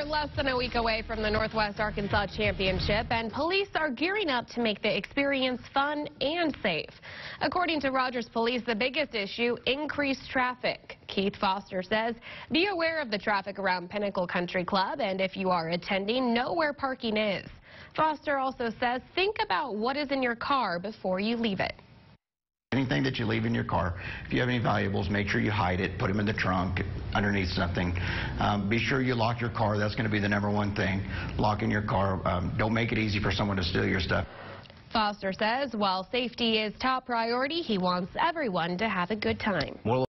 We're less than a week away from the Northwest Arkansas Championship, and police are gearing up to make the experience fun and safe. According to Rogers Police, the biggest issue, increased traffic. Keith Foster says, be aware of the traffic around Pinnacle Country Club, and if you are attending, know where parking is. Foster also says, think about what is in your car before you leave it. Anything that you leave in your car, if you have any valuables, make sure you hide it, put them in the trunk, underneath something. Be sure you lock your car. That's going to be the #1 thing. Locking your car. Don't make it easy for someone to steal your stuff. Foster says while safety is top priority, he wants everyone to have a good time.